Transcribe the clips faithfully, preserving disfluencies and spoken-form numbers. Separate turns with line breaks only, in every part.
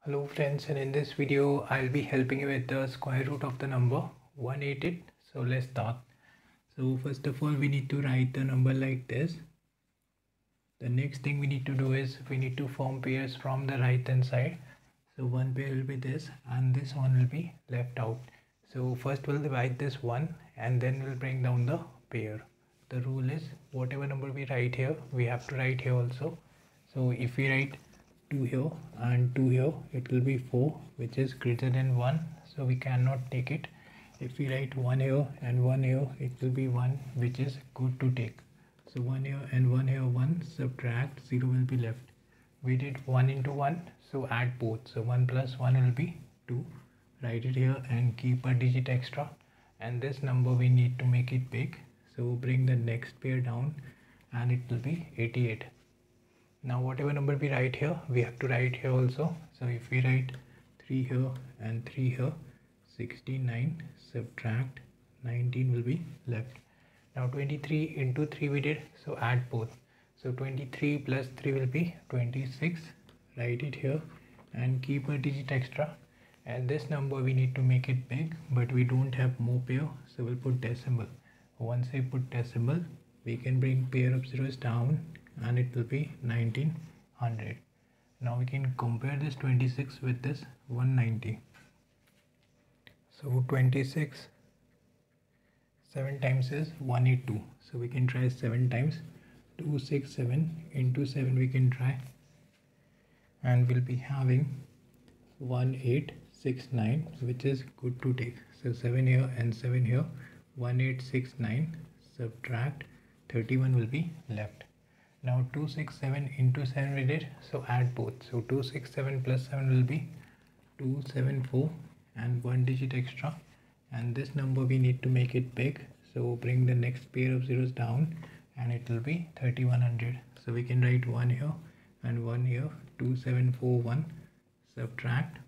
Hello friends, and in this video I'll be helping you with the square root of the number one hundred eighty-eight. So let's start. So first of all we need to write the number like this. The next thing we need to do is we need to form pairs from the right hand side. So one pair will be this and this one will be left out. So first we'll divide this one and then we'll bring down the pair. The rule is whatever number we write here we have to write here also. So if we write two here and two here, it will be four, which is greater than one, so we cannot take it. If we write one here and one here, it will be one, which is good to take. So one here and one here, one, subtract, zero will be left. We did one into one, so add both. So one plus one will be two. Write it here and keep a digit extra. And this number we need to make it big, so bring the next pair down and it will be eighty-eight. Now whatever number we write here, we have to write here also. So if we write three here and three here, sixty-nine, subtract nineteen will be left. Now twenty-three into three we did, so add both. So twenty-three plus three will be twenty-six. Write it here and keep a digit extra. And this number we need to make it big, but we don't have more pair, so we'll put decimal. Once we put decimal, we can bring pair of zeros down and it will be nineteen hundred. Now we can compare this twenty-six with this one hundred ninety. So twenty-six, seven times is one hundred eighty-two. So we can try seven times. two hundred sixty-seven into seven we can try. And we'll be having one thousand eight hundred sixty-nine, which is good to take. So seven here and seven here, one thousand eight hundred sixty-nine, subtract thirty-one will be left. Now two hundred sixty-seven into seven we did, so add both. So two hundred sixty-seven plus seven will be two hundred seventy-four and one digit extra. And this number we need to make it big, so bring the next pair of zeros down and it will be thirty-one hundred. So we can write one here and one here, two thousand seven hundred forty-one, subtract,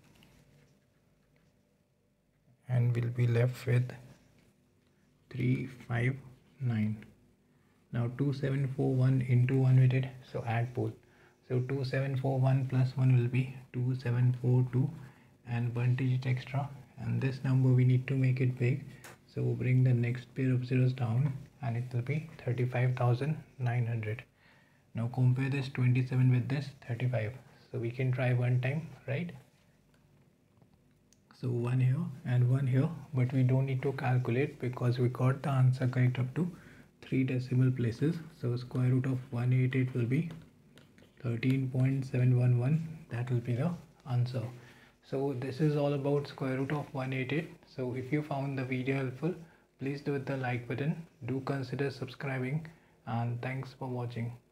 and we'll be left with three hundred fifty-nine. Now two thousand seven hundred forty-one into one we did, so add both. So two thousand seven hundred forty-one plus one will be two thousand seven hundred forty-two and one digit extra. And this number we need to make it big, so bring the next pair of zeros down and it will be thirty-five thousand nine hundred. Now compare this twenty-seven with this thirty-five. So we can try one time, right? So one here and one here, but we don't need to calculate because we got the answer correct up to three decimal places. So square root of one hundred eighty-eight will be thirteen point seven one one. That will be the answer. So this is all about square root of one hundred eighty-eight. So if you found the video helpful, please do hit the like button. Do consider subscribing, and thanks for watching.